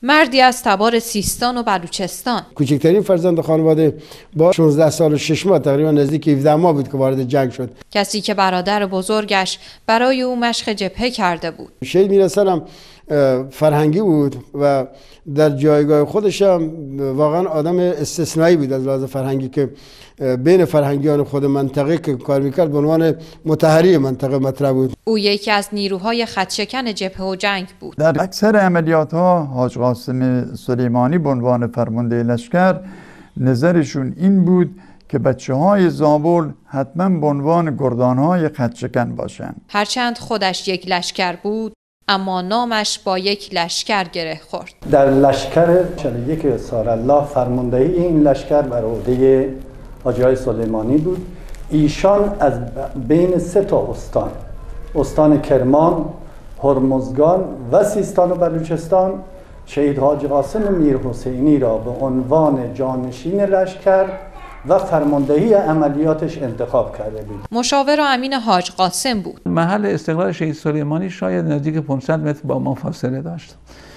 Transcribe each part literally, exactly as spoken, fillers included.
مردی از تبار سیستان و بلوچستان. کوچکترین فرزند خانواده با شانزده سال و شش ماه تقریبا نزدیک هفده ماه بود که وارد جنگ شد. کسی که برادر بزرگش برای او مشق جبهه کرده بود. شهید میرحسین هم فرهنگی بود و در جایگاه خودش هم واقعا آدم استثنایی بود از لحاظ فرهنگی که بین فرهنگیان خود منطقه که کار میکرد به عنوان مطهری منطقه مطرح بود. او یکی از نیروهای خطشکن جبهه و جنگ بود. در اکثر عملیات ها حاج قاسم سلیمانی به عنوان فرمانده لشکر نظرشون این بود که بچه های زابل حتما به عنوان گردان های خطشکن باشن. هرچند خودش یک لشکر بود اما نامش با یک لشکر گره خورد. در لشکر چهل و یک سارالله فرماندهی این لشکر بر عهده حاجی سلیمانی بود. ایشان از بین سه تا استان، استان کرمان، هرمزگان و سیستان و بلوچستان، شهید حاج قاسم میرحسینی را به عنوان جانشین لشکر و فرماندهی عملیاتش انتخاب کرده بود. مشاور و امین حاج قاسم بود. محل استقلال شهید سلیمانی شاید نزدیک پانصد متر با ما فاصله داشت.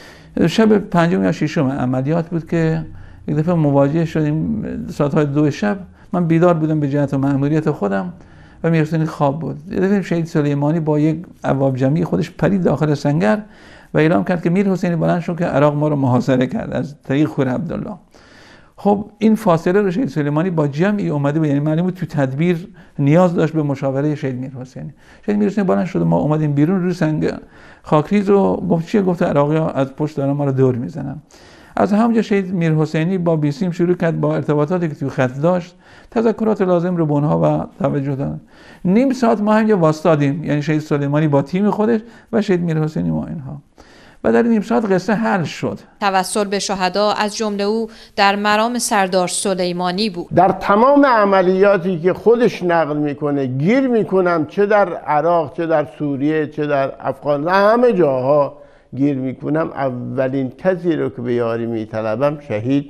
شب پنجم یا ششم عملیات بود که یک دفعه مواجه شدیم. ساعت‌های دو شب من بیدار بودم به جهت و مأموریت خودم و میرحسینی خواب بود. یک دفعه شهید سلیمانی با یک عواب جمعی خودش پرید داخل سنگر و اعلام کرد که میرحسینی بلند شد که عراق ما رو محاصره کرد از طریق خور عبدالله. خب این فاصله رو شهید سلیمانی با جمعی اومده بود، یعنی معلومه تو تدبیر نیاز داشت به مشاوره شهید میرحسینی. شهید میرحسینی بلند شد، ما اومدیم بیرون روی سنگ خاکریز و گفت چیه؟ گفت عراقی‌ها از پشت دارن ما رو دور میزنن. از همونجا شهید میرحسینی با بیسیم شروع کرد با ارتباطاتی که تو خط داشت تذکرات لازم رو به اونها و توجه دادن. نیم ساعت ما همینجا واسطادیم، یعنی شهید سلیمانی با تیم خودش و شهید میرحسینی ما اینها. و در نیم ساعت قصه حل شد. توسل به شهدا از جمله او در مرام سردار سلیمانی بود. در تمام عملیاتی که خودش نقل میکنه گیر میکنم، چه در عراق، چه در سوریه، چه در افغانستان، همه جاها گیر میکنم. اولین کسی رو که به یاری میطلبم شهید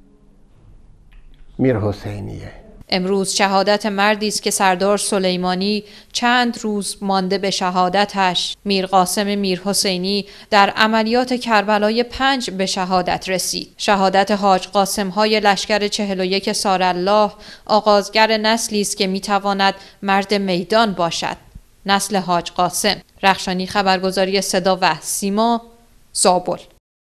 میرحسینیه. امروز شهادت مردی است که سردار سلیمانی چند روز مانده به شهادتش، میرقاسم میرحسینی در عملیات کربلای پنج به شهادت رسید. شهادت حاج قاسم های لشکر چهل و یک سارالله آغازگر نسلی است که میتواند مرد میدان باشد. نسل حاج قاسم. رخشانی، خبرگزاری صدا و سیما، زابل.